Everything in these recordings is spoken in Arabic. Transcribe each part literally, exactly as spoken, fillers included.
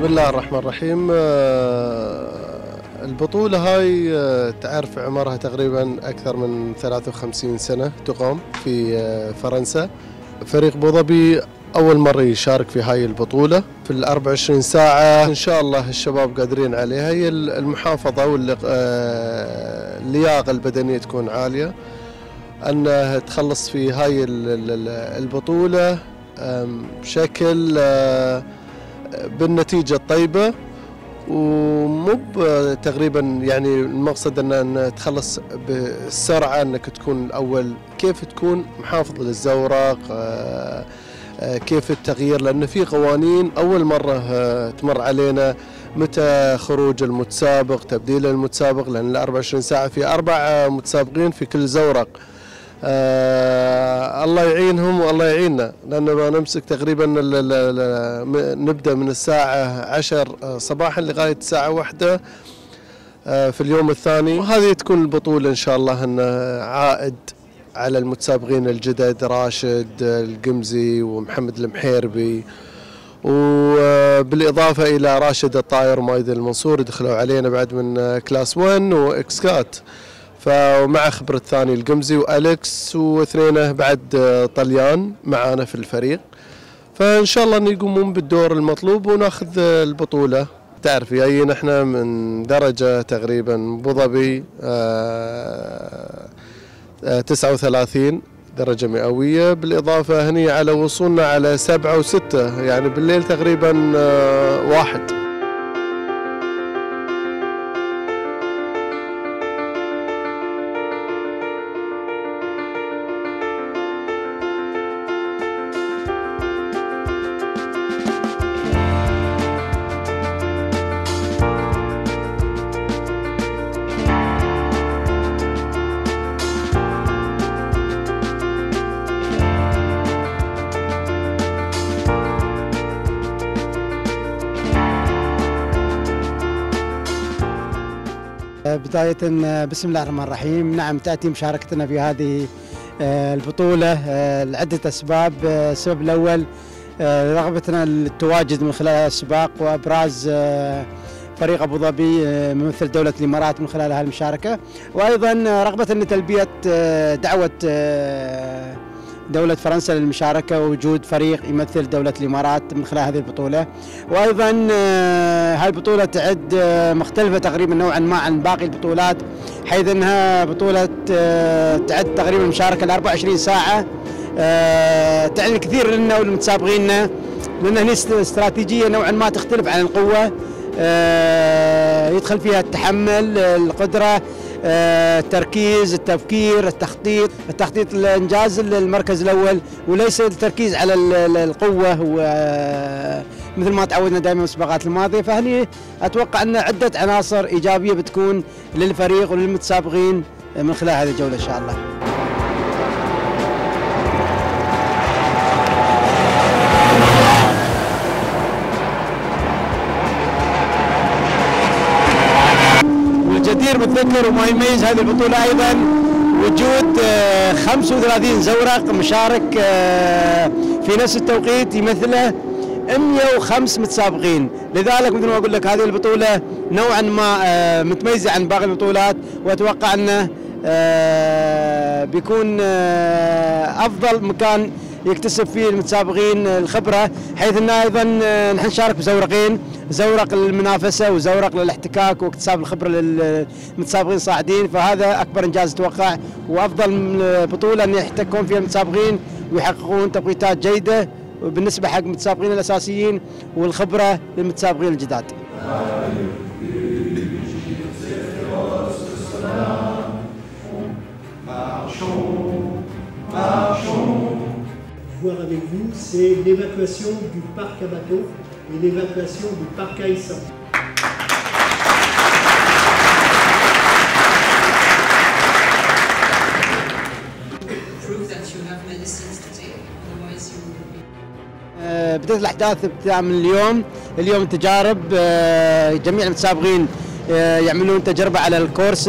بسم الله الرحمن الرحيم. البطولة هاي تعرف عمرها تقريبا أكثر من ثلاث وخمسين سنة تقام في فرنسا. فريق أبو ظبي أول مرة يشارك في هاي البطولة في الأربع وعشرين ساعة. إن شاء الله الشباب قادرين عليها. هي المحافظة واللياقة البدنية تكون عالية، أنها تخلص في هاي البطولة بشكل بالنتيجة الطيبة، ومو تقريبا يعني المقصد ان تخلص بالسرعة، انك تكون الاول، كيف تكون محافظ للزورق، كيف التغيير، لان في قوانين اول مرة تمر علينا، متى خروج المتسابق، تبديل المتسابق، لان ال أربع وعشرين ساعة في اربع متسابقين في كل زورق. آه الله يعينهم والله يعيننا، لأنه نمسك تقريبا نبدأ من الساعة عشر صباحا لغاية الساعة واحدة آه في اليوم الثاني. وهذه تكون البطولة إن شاء الله أن عائد على المتسابقين الجدد، راشد القمزي ومحمد المحيربي، وبالإضافة إلى راشد الطاير ومايد المنصور دخلوا علينا بعد من كلاس واحد وإكسكات، فمع خبرة ثاني القمزي وأليكس، واثنينه بعد طليان معانا في الفريق. فإن شاء الله أن يقومون بالدور المطلوب وناخذ البطولة. تعرف جايين احنا من درجة تقريبا أبو ظبي تسعة وثلاثين درجة مئوية، بالإضافة هني على وصولنا على سبعة وستة، يعني بالليل تقريبا واحد. بداية بسم الله الرحمن الرحيم. نعم، تأتي مشاركتنا في هذه البطولة لعدة أسباب. السبب الأول رغبتنا للتواجد من خلال السباق وإبراز فريق أبو ظبي ممثل دولة الإمارات من خلال هذه المشاركة، وأيضا رغبة لتلبية دعوة دولة فرنسا للمشاركة ووجود فريق يمثل دولة الإمارات من خلال هذه البطولة. وأيضا هذه البطولة تعد مختلفة تقريبا نوعا ما عن باقي البطولات، حيث أنها بطولة تعد تقريبا مشاركة ل أربع وعشرين ساعة، تعني الكثير لنا ولمتسابقينا، لأن هي استراتيجية نوعا ما تختلف عن القوة، يدخل فيها التحمل، القدرة، التركيز، التفكير، التخطيط، التخطيط لإنجاز المركز الأول، وليس التركيز على القوة مثل ما تعودنا دائما في السباقات الماضية. فهني أتوقع أن عدة عناصر إيجابية بتكون للفريق وللمتسابقين من خلال هذه الجولة إن شاء الله. والجدير بالذكر وما يميز هذه البطولة أيضا وجود خمسة وثلاثين زورق مشارك في نفس التوقيت يمثله مئة وخمسة متسابقين. لذلك مثل ما أقول لك هذه البطولة نوعا ما متميزة عن باقي البطولات، وأتوقع أنه بيكون أفضل مكان يكتسب فيه المتسابقين الخبرة، حيث أن أيضا نحن نشارك بزورقين، زورق للمنافسة وزورق للاحتكاك واكتساب الخبرة للمتسابقين الصاعدين. فهذا أكبر إنجاز أتوقع، وأفضل بطولة أن يحتكون فيها المتسابقين ويحققون توقيتات جيدة بالنسبة حق المتسابقين الأساسيين، والخبرة للمتسابقين الجداد. Voir avec vous, c'est l'évacuation du parc à bateaux et l'évacuation du parc à essence. Prove that you have medicines to take, otherwise you will be. بدأت الأحداث ابتداء من اليوم، اليوم التجارب، جميع المتسابقين يعملون تجربة على الكورس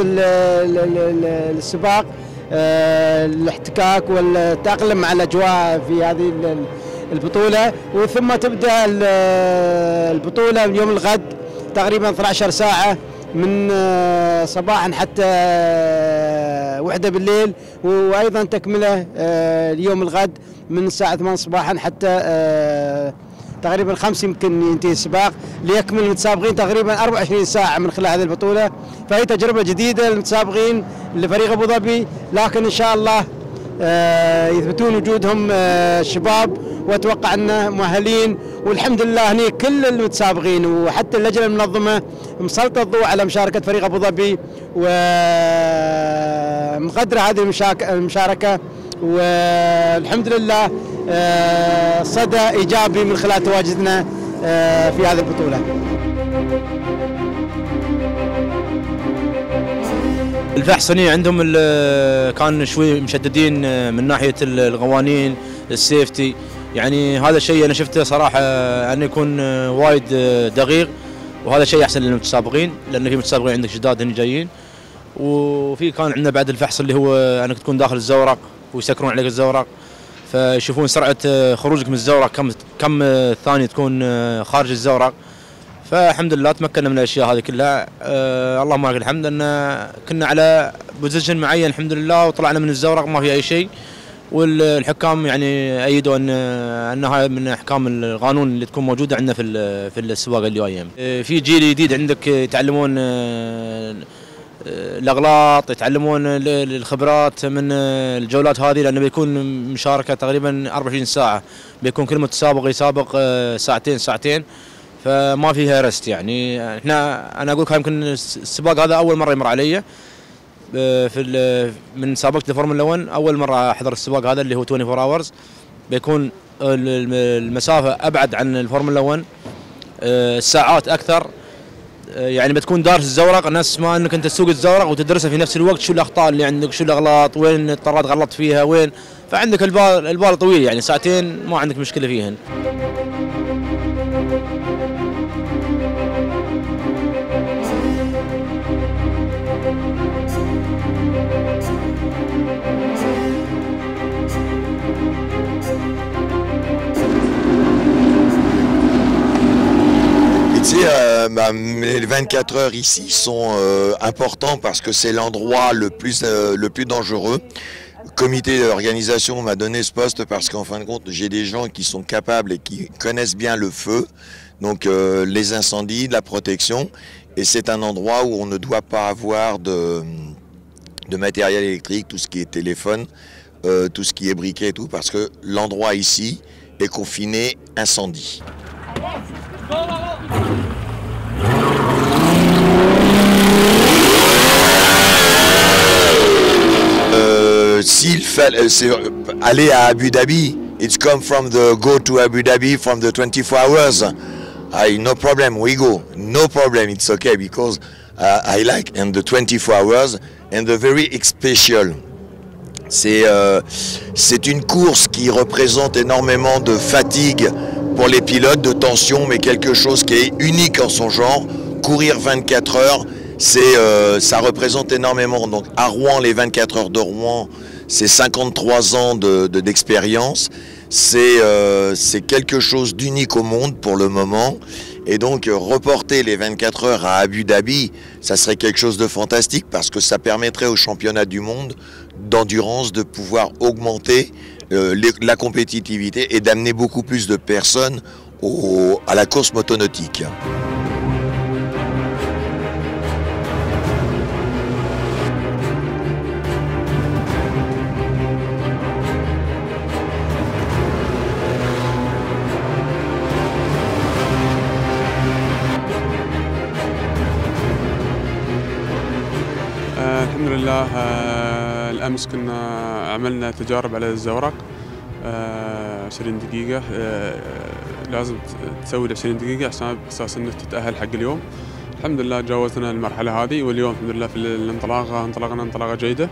السباق، الاحتكاك والتأقلم مع الأجواء في هذه البطولة، وثم تبدأ البطولة من يوم الغد تقريبا اثنتي عشرة ساعة من صباحا حتى وحدة بالليل، وأيضا تكملة اليوم الغد من الساعة ثمانية صباحا حتى تقريبا خمس يمكن ينتهي السباق، ليكمل المتسابقين تقريبا أربعة وعشرين ساعة من خلال هذه البطولة. فهي تجربة جديدة للمتسابقين لفريق أبو ظبي، لكن إن شاء الله يثبتون وجودهم الشباب، وأتوقع أنه مؤهلين. والحمد لله هني كل المتسابقين وحتى اللجنة المنظمة مسلطة الضوء على مشاركة فريق أبو ظبي ومقدرة هذه المشاركة، والحمد لله صدى إيجابي من خلال تواجدنا في هذه البطولة. الفحصني عندهم كان شوي مشددين من ناحية القوانين السيفتي، يعني هذا الشيء أنا شفته صراحة أنه يكون وايد دقيق، وهذا شيء أحسن للمتسابقين، لأن في متسابقين عندك جداد هنا جايين. وفي كان عندنا بعد الفحص اللي هو أنك تكون داخل الزورق ويسكرون عليك الزورق، فيشوفون سرعة خروجك من الزورق كم كم ثانية تكون خارج الزورق. فالحمد لله تمكنا من الاشياء هذه كلها، أه اللهم لك الحمد ان كنا على بوزيشن معين الحمد لله، وطلعنا من الزورق ما في اي شيء. والحكام يعني ايدوا ان انها من احكام القانون اللي تكون موجوده عندنا في في السواقه اليوم. في جيل جديد عندك يتعلمون الاغلاط، يتعلمون الخبرات من الجولات هذه، لانه بيكون مشاركه تقريبا أربعة وعشرين ساعه، بيكون كل متسابق يسابق ساعتين ساعتين، فما فيها رست. يعني احنا انا اقول لك يمكن السباق هذا اول مره يمر علي في من سابقة الفورمولا واحد، اول مره احضر السباق هذا اللي هو أربعة وعشرين اورز. بيكون المسافه ابعد عن الفورمولا واحد، الساعات اكثر، يعني بتكون دارس الزورق نفس ما انك انت تسوق الزورق وتدرسها في نفس الوقت، شو الاخطاء اللي عندك، شو الاغلاط، وين اضطريت غلطت فيها وين، فعندك البال البال طويل، يعني ساعتين ما عندك مشكله فيهن. Euh, bah, les vingt-quatre heures ici sont euh, importants parce que c'est l'endroit le plus euh, le plus dangereux. Le comité d'organisation m'a donné ce poste parce qu'en fin de compte j'ai des gens qui sont capables et qui connaissent bien le feu, donc euh, les incendies, la protection, et c'est un endroit où on ne doit pas avoir de, de matériel électrique, tout ce qui est téléphone, euh, tout ce qui est briquet et tout, parce que l'endroit ici est confiné incendie. Euh, s'il fallait aller à Abu Dhabi, it's come from the go to Abu Dhabi from the twenty-four hours. I no problem, we go, no problem, it's okay because uh, I like and the twenty-four hours and the very special. C'est euh, c'est une course qui représente énormément de fatigue pour les pilotes, de tension, mais quelque chose qui est unique en son genre. Courir vingt-quatre heures, c'est euh, ça représente énormément. Donc à Rouen, les vingt-quatre heures de Rouen, c'est cinquante-trois ans de, de, d'expérience. C'est euh, c'est quelque chose d'unique au monde pour le moment. Et donc euh, reporter les vingt-quatre heures à Abu Dhabi, ça serait quelque chose de fantastique parce que ça permettrait aux championnats du monde d'endurance de pouvoir augmenter euh, les, la compétitivité et d'amener beaucoup plus de personnes au, à la course motonautique. الحمد لله. الأمس كنا عملنا تجارب على الزورق عشرين دقيقة، لازم تسوي عشرين دقيقة عشان أساس إنك تتأهل حق اليوم. الحمد لله تجاوزنا المرحلة هذه، واليوم الحمد لله في الانطلاقة انطلقنا انطلاقة جيدة.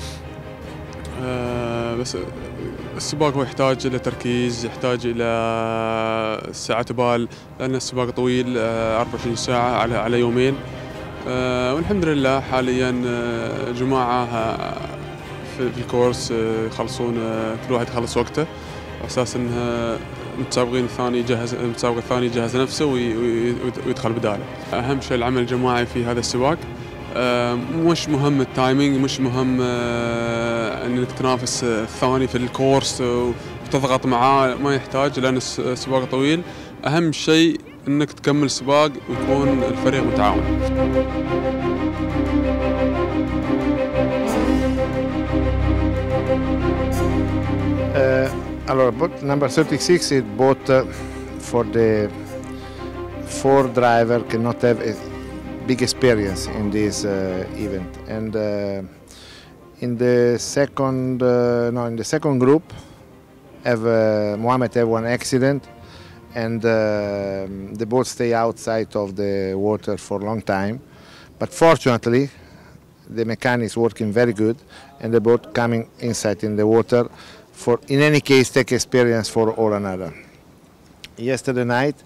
بس السباق هو يحتاج إلى تركيز، يحتاج إلى ساعة بال، لأن السباق طويل أربعة وعشرين ساعة على على يومين. أه والحمد لله حاليا أه جماعة أه في الكورس أه يخلصون، أه كل واحد يخلص وقته، على اساس انها المتسابقين الثاني يجهز المتسابق الثاني يجهز نفسه ويدخل بداله. اهم شيء العمل الجماعي في هذا السباق. مش مهم التايمينج، مش مهم انك تنافس الثاني في الكورس وتضغط معاه، ما يحتاج لان السباق طويل. اهم شيء انك تكمل سباق ويكون الفريق متعاون. Uh, allora, boat number thirty-six is boat uh, for the four driver cannot have a big experience in this uh, event, and uh, in the second uh, no in the second group have uh, Mohammed have one accident, and uh, the boat stay outside of the water for a long time, but fortunately the mechanics working very good and the boat coming inside in the water. For in any case, take experience for all another. Yesterday night,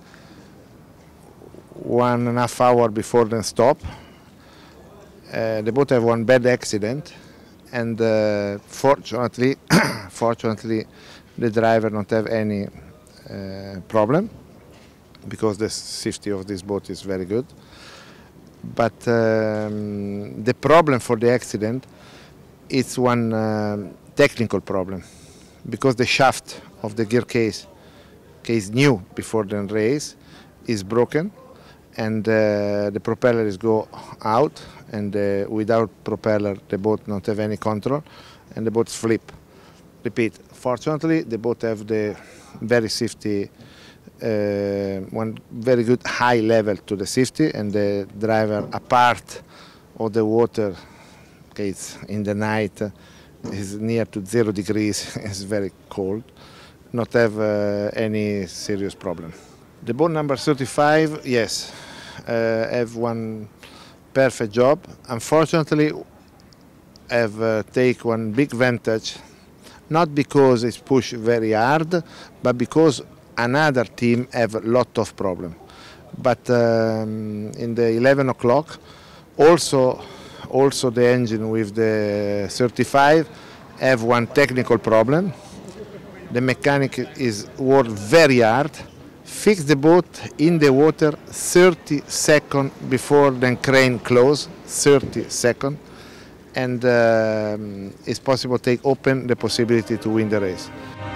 one and a half hour before the stop, uh, the boat have one bad accident, and uh, fortunately, fortunately, the driver don't have any uh, problem because the safety of this boat is very good. But um, the problem for the accident is one uh, technical problem. Because the shaft of the gear case, case new before the race, is broken, and uh, the propeller is go out, and uh, without propeller the boat not have any control, and the boat flip. Repeat. Fortunately, the boat have the very safety, uh, one very good high level to the safety, and the driver apart of the water case in the night. Is near to zero degrees, it's very cold, not have uh, any serious problem. The boat number thirty-five, yes, uh, have one perfect job. Unfortunately, have uh, take one big advantage, not because it's pushed very hard, but because another team have a lot of problem. But um, in the eleven o'clock, also Also the engine with the thirty-five have one technical problem. The mechanic is worked very hard, fix the boat in the water thirty seconds before the crane close, thirty seconds, and um, it's possible to take open the possibility to win the race.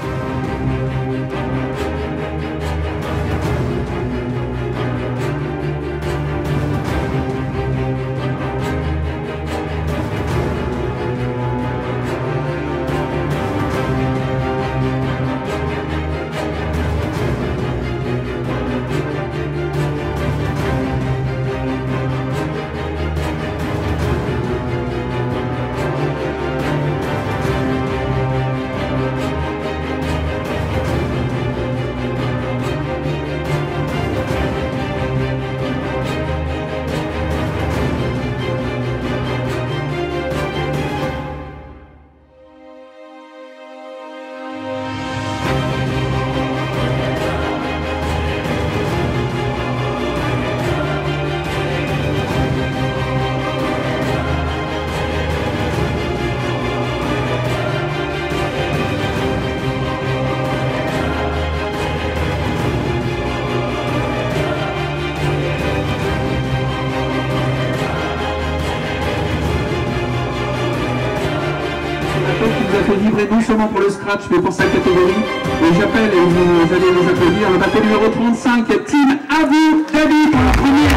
a fait vibrer non seulement pour le scratch mais pour sa catégorie. Et j'appelle, et vous allez nous applaudir, le bateau numéro trente-cinq, Team Abu Dhabi pour la première.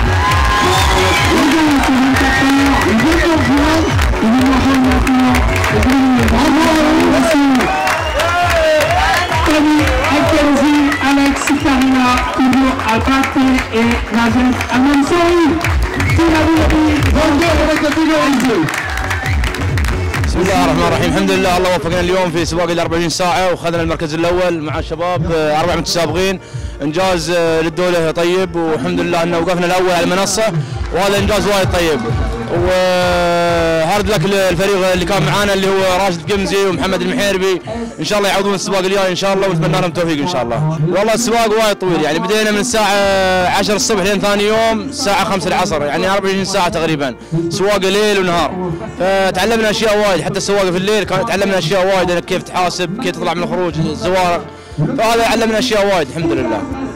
Tony, Akenzi, Alex, Karina, toujours Abate et Najed Al-Mansouri. Team Abu Dhabi, Vendée avec la catégorie. بسم الله الرحمن الرحيم. الحمد لله الله وفقنا اليوم في سباق ال أربعين ساعة واخذنا المركز الاول مع الشباب اربع متسابقين. انجاز للدوله طيب والحمد لله انه وقفنا الاول على المنصه وهذا انجاز وايد طيب. وهارد لك الفريق اللي كان معانا اللي هو راشد قمزي ومحمد المحيربي، ان شاء الله يعوضون السباق الجاي ان شاء الله ونتمنى لهم التوفيق ان شاء الله. والله السباق وايد طويل، يعني بدينا من الساعه عشرة الصبح لين ثاني يوم الساعه خمسة العصر، يعني أربعة وعشرين ساعه تقريبا، سواقه ليل ونهار. فتعلمنا اشياء وايد، حتى السواقه في الليل كان تعلمنا اشياء وايد، كيف تحاسب، كيف تطلع من الخروج، الزوارق، فهذا علمنا اشياء وايد الحمد لله.